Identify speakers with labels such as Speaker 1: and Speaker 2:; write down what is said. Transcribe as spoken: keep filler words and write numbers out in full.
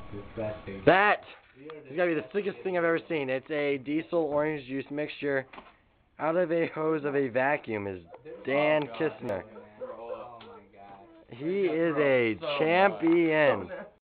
Speaker 1: Disgusting.
Speaker 2: That is gotta be the sickest thing I've ever seen. It's a diesel orange juice mixture out of a hose of a vacuum. Is Dan Kistner.
Speaker 1: Oh my god.
Speaker 2: He is a champion.